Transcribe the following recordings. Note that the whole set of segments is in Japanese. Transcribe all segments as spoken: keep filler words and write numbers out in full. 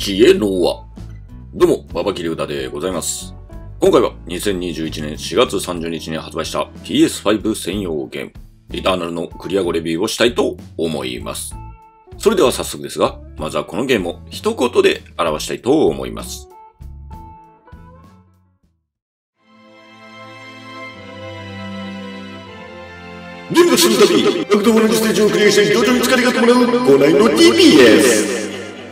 知恵の輪。どうも、ババキリュウタでございます。今回はにせんにじゅういちねんしがつさんじゅうにちに発売した ピーエスファイブ 専用ゲーム、リターナルのクリア後レビューをしたいと思います。それでは早速ですが、まずはこのゲームを一言で表したいと思います。ゲームが進むたびに、悪道のステージをクリアして徐々に疲れが伴う、ご内の ティーピーエス。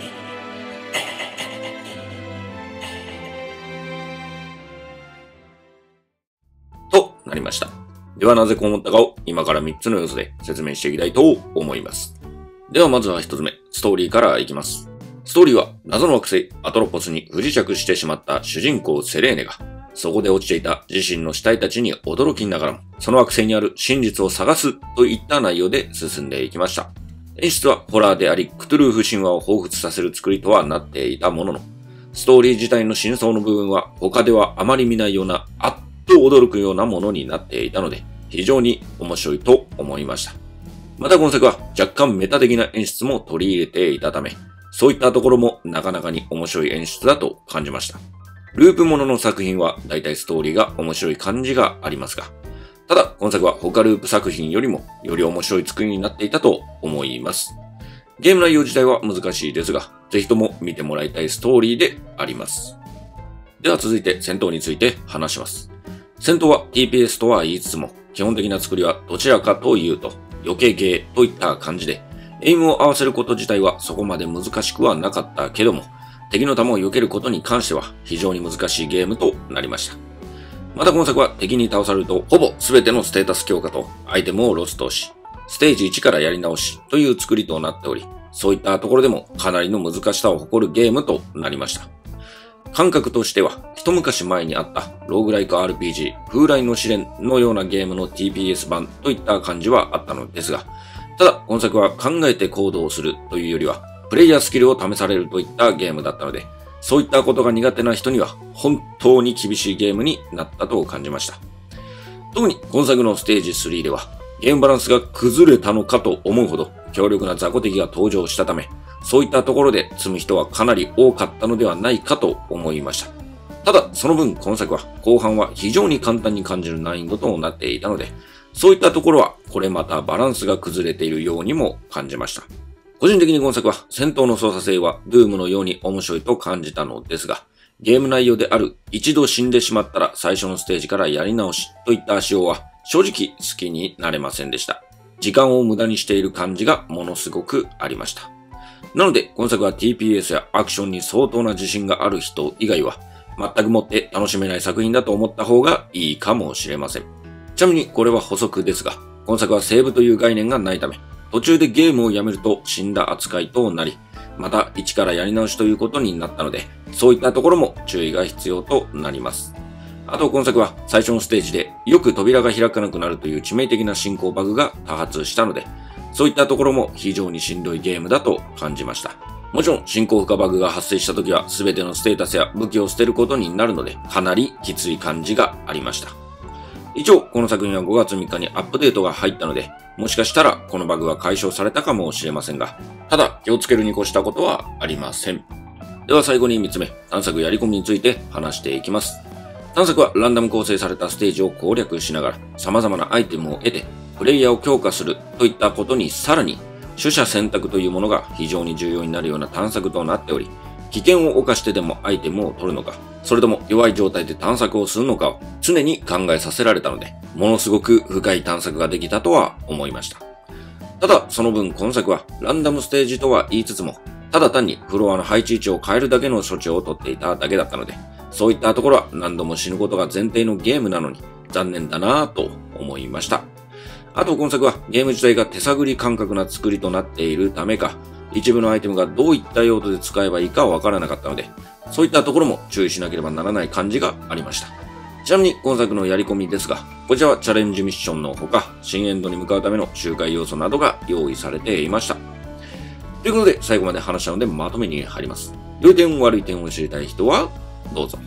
となりました。ではなぜこう思ったかを今からみっつの要素で説明していきたいと思います。ではまずはひとつめ、ストーリーからいきます。ストーリーは謎の惑星アトロポスに不時着してしまった主人公セレーネが、そこで落ちていた自身の死体たちに驚きながらも、その惑星にある真実を探すといった内容で進んでいきました。演出はホラーであり、クトゥルーフ神話を彷彿させる作りとはなっていたものの、ストーリー自体の真相の部分は他ではあまり見ないようなあっと驚くようなものになっていたので、非常に面白いと思いました。また今作は若干メタ的な演出も取り入れていたため、そういったところもなかなかに面白い演出だと感じました。ループものの作品は大体ストーリーが面白い感じがありますが、ただ今作は他ループ作品よりもより面白い作りになっていたと思います。ゲーム内容自体は難しいですが、ぜひとも見てもらいたいストーリーであります。では続いて戦闘について話します。戦闘は ティーピーエス とは言いつつも、基本的な作りはどちらかというと、余計ゲーといった感じで、エイムを合わせること自体はそこまで難しくはなかったけども、敵の弾を避けることに関しては非常に難しいゲームとなりました。また今作は敵に倒されると、ほぼ全てのステータス強化とアイテムをロストし、ステージいちからやり直しという作りとなっており、そういったところでもかなりの難しさを誇るゲームとなりました。感覚としては、一昔前にあったローグライク アールピージー、風来の試練のようなゲームの ティーピーエス 版といった感じはあったのですが、ただ今作は考えて行動するというよりは、プレイヤースキルを試されるといったゲームだったので、そういったことが苦手な人には本当に厳しいゲームになったと感じました。特に今作のステージスリーでは、ゲームバランスが崩れたのかと思うほど強力な雑魚敵が登場したため、そういったところで積む人はかなり多かったのではないかと思いました。ただ、その分今作は後半は非常に簡単に感じる難易度となっていたので、そういったところはこれまたバランスが崩れているようにも感じました。個人的に今作は戦闘の操作性はドゥームのように面白いと感じたのですが、ゲーム内容である一度死んでしまったら最初のステージからやり直しといった仕様は正直好きになれませんでした。時間を無駄にしている感じがものすごくありました。なので今作は ティーピーエス やアクションに相当な自信がある人以外は全くもって楽しめない作品だと思った方がいいかもしれません。ちなみにこれは補足ですが、今作はセーブという概念がないため、途中でゲームをやめると死んだ扱いとなり、また一からやり直しということになったので、そういったところも注意が必要となります。あと今作は最初のステージでよく扉が開かなくなるという致命的な進行バグが多発したので、そういったところも非常にしんどいゲームだと感じました。もちろん進行負荷バグが発生した時は全てのステータスや武器を捨てることになるので、かなりきつい感じがありました。一応この作品はごがつみっかにアップデートが入ったので、もしかしたらこのバグは解消されたかもしれませんが、ただ気をつけるに越したことはありません。では最後にみっつめ、探索やり込みについて話していきます。探索はランダム構成されたステージを攻略しながら様々なアイテムを得てプレイヤーを強化するといったことにさらに取捨選択というものが非常に重要になるような探索となっており、危険を冒してでもアイテムを取るのか、それとも弱い状態で探索をするのかを常に考えさせられたので、ものすごく深い探索ができたとは思いました。ただその分今作はランダムステージとは言いつつも、ただ単にフロアの配置位置を変えるだけの処置を取っていただけだったので、そういったところは何度も死ぬことが前提のゲームなのに残念だなぁと思いました。あと今作はゲーム自体が手探り感覚な作りとなっているためか、一部のアイテムがどういった用途で使えばいいかわからなかったので、そういったところも注意しなければならない感じがありました。ちなみに今作のやり込みですが、こちらはチャレンジミッションのほか、新エンドに向かうための周回要素などが用意されていました。ということで最後まで話したのでまとめに入ります。良い点悪い点を知りたい人はどうぞ。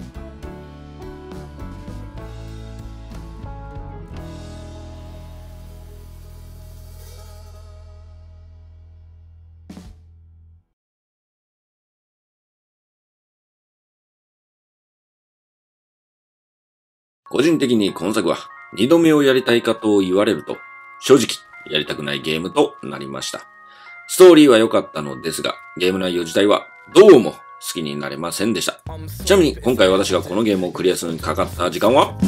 個人的に今作は二度目をやりたいかと言われると、正直やりたくないゲームとなりました。ストーリーは良かったのですが、ゲーム内容自体はどうも好きになれませんでした。ちなみに今回私がこのゲームをクリアするにかかった時間は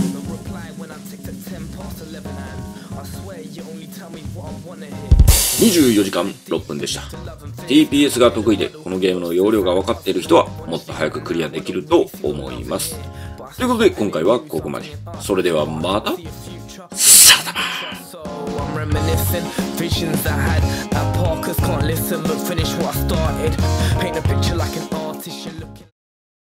にじゅうよじかんろっぷんでした。ティーピーエス が得意でこのゲームの容量が分かっている人はもっと早くクリアできると思います。ということで今回はここまで。それではまた。さらば。 Reminiscing visions I had at Parkers, can't listen but finish what I started. Paint a picture like an